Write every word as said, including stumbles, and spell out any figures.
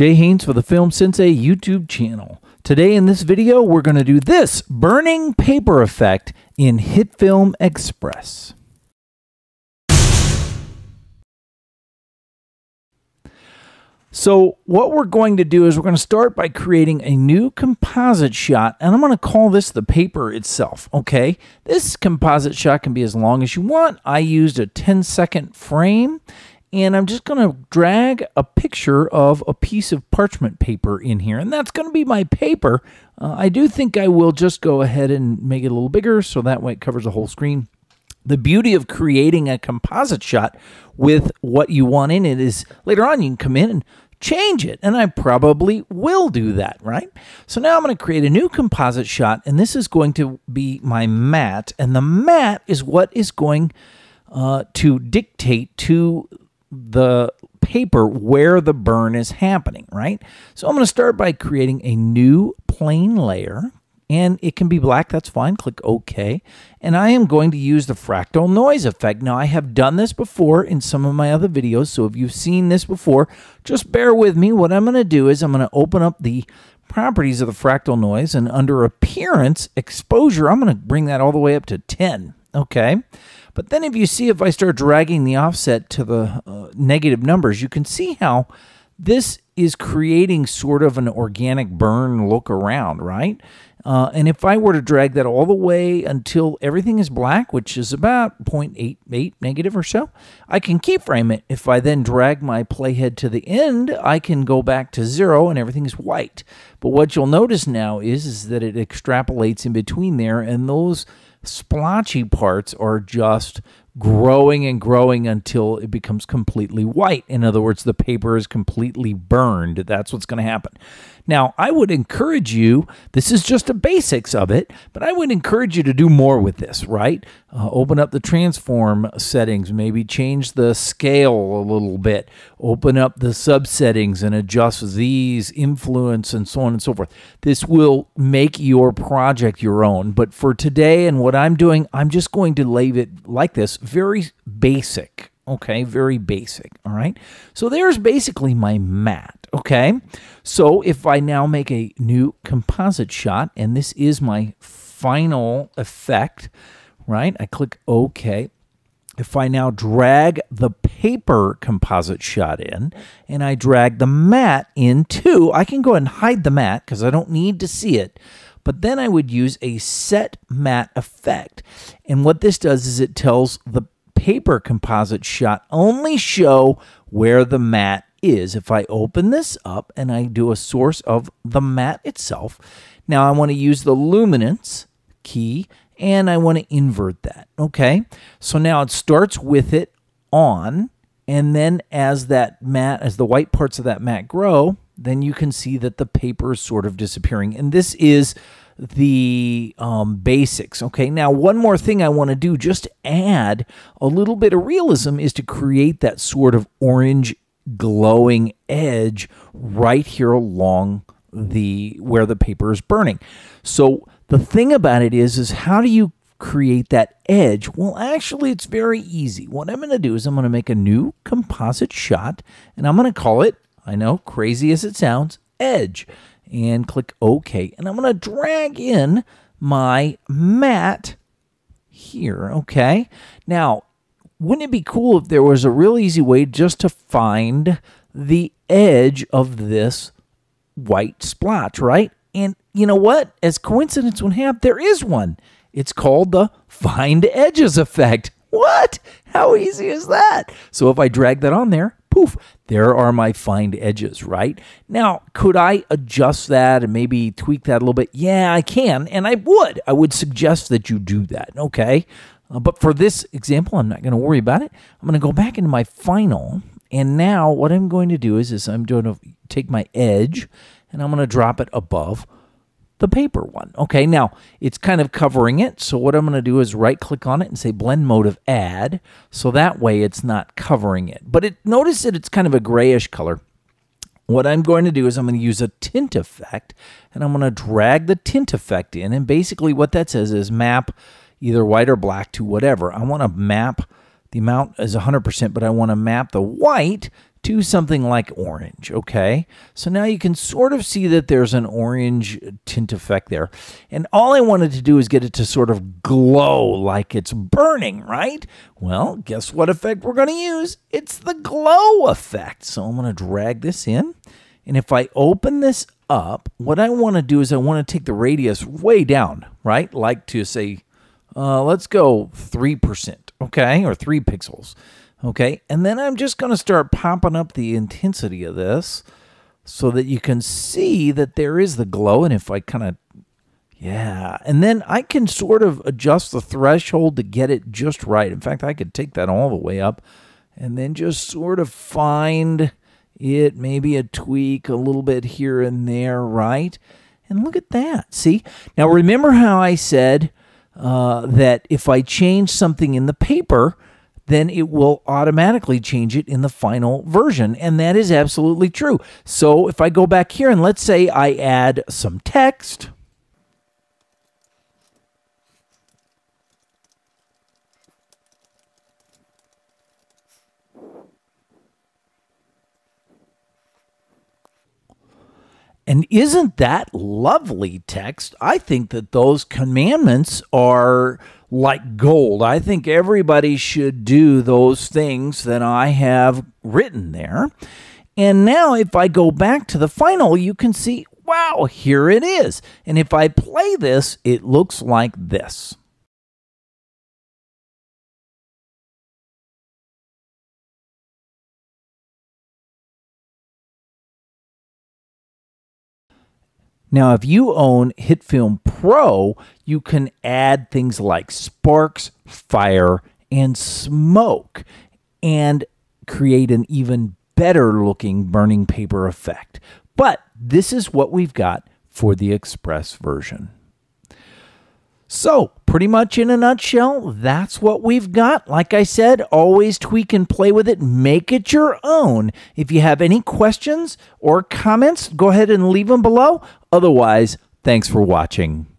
Jay Haynes for the Film Sensei YouTube channel. Today in this video, we're going to do this burning paper effect in HitFilm Express. So what we're going to do is we're going to start by creating a new composite shot, and I'm going to call this the paper itself, okay? This composite shot can be as long as you want. I used a ten second frame, and I'm just going to drag a picture of a piece of parchment paper in here, and that's going to be my paper. Uh, I do think I will just go ahead and make it a little bigger so that way it covers the whole screen. The beauty of creating a composite shot with what you want in it is later on you can come in and change it, and I probably will do that, right? So now I'm going to create a new composite shot, and this is going to be my matte, and the matte is what is going uh, to dictate to the paper where the burn is happening, right? So I'm going to start by creating a new plane layer, and it can be black, that's fine. Click OK. And I am going to use the fractal noise effect. Now, I have done this before in some of my other videos, so if you've seen this before, just bear with me. What I'm going to do is I'm going to open up the properties of the fractal noise, and under Appearance, Exposure, I'm going to bring that all the way up to ten, okay? But then if you see, if I start dragging the offset to the uh, negative numbers, you can see how this is creating sort of an organic burn look around, right? Uh, and if I were to drag that all the way until everything is black, which is about zero point eight eight negative or so, I can keyframe it. If I then drag my playhead to the end, I can go back to zero and everything is white. But what you'll notice now is, is that it extrapolates in between there, and those splotchy parts are just growing and growing until it becomes completely white. In other words, the paper is completely burned. That's what's going to happen. Now, I would encourage you, this is just the basics of it, but I would encourage you to do more with this, right? Uh, open up the transform settings, maybe change the scale a little bit, open up the subsettings and adjust these, influence, and so on and so forth. This will make your project your own, but for today and what I'm doing, I'm just going to leave it like this, very basic. Okay, very basic, all right? So there's basically my matte, okay? So if I now make a new composite shot, and this is my final effect, right? I click OK. If I now drag the paper composite shot in, and I drag the matte in too, I can go ahead and hide the matte because I don't need to see it. But then I would use a set matte effect. And what this does is it tells the paper composite shot only show where the matte is. If I open this up and I do a source of the matte itself, now I want to use the luminance key and I want to invert that. Okay, so now it starts with it on, and then as that matte, as the white parts of that matte grow, then you can see that the paper is sort of disappearing. And this is the um, basics. Okay, now one more thing I want to do just to add a little bit of realism is to create that sort of orange glowing edge right here along the where the paper is burning. So the thing about it is, is how do you create that edge? Well, actually, it's very easy. What I'm going to do is I'm going to make a new composite shot, and I'm going to call it, I know, crazy as it sounds, Edge. And click OK. And I'm going to drag in my matte here, okay? Now, wouldn't it be cool if there was a real easy way just to find the edge of this white splotch, right? And you know what? As coincidence would have, there is one. It's called the Find Edges effect. What? How easy is that? So if I drag that on there, poof, there are my find edges, right? Now, could I adjust that and maybe tweak that a little bit? Yeah, I can, and I would. I would suggest that you do that, okay? Uh, but for this example, I'm not going to worry about it. I'm going to go back into my final, and now what I'm going to do is, is I'm going to take my edge, and I'm going to drop it above the paper one. Okay, now it's kind of covering it, so what I'm going to do is right-click on it and say Blend Mode of Add, so that way it's not covering it. But it, notice that it's kind of a grayish color. What I'm going to do is I'm going to use a tint effect, and I'm going to drag the tint effect in, and basically what that says is map either white or black to whatever. I want to map the amount is one hundred percent, but I want to map the white to something like orange, okay? So now you can sort of see that there's an orange tint effect there. And all I wanted to do is get it to sort of glow like it's burning, right? Well, guess what effect we're going to use? It's the glow effect. So I'm going to drag this in. And if I open this up, what I want to do is I want to take the radius way down, right? Like to say, uh, let's go three percent, okay? Or three pixels. Okay, and then I'm just going to start popping up the intensity of this so that you can see that there is the glow. And if I kind of, yeah, and then I can sort of adjust the threshold to get it just right. In fact, I could take that all the way up and then just sort of find it, maybe a tweak a little bit here and there, right? And look at that, see? Now, remember how I said uh, that if I change something in the paper, then it will automatically change it in the final version. And that is absolutely true. So if I go back here and let's say I add some text. And isn't that lovely text? I think that those commandments are like gold. I think everybody should do those things that I have written there. And now if I go back to the final, you can see, wow, here it is. And if I play this, it looks like this. Now, if you own HitFilm Pro, you can add things like sparks, fire, and smoke, and create an even better looking burning paper effect. But this is what we've got for the Express version. So, pretty much in a nutshell, that's what we've got. Like I said, always tweak and play with it. Make it your own. If you have any questions or comments, go ahead and leave them below. Otherwise, thanks for watching.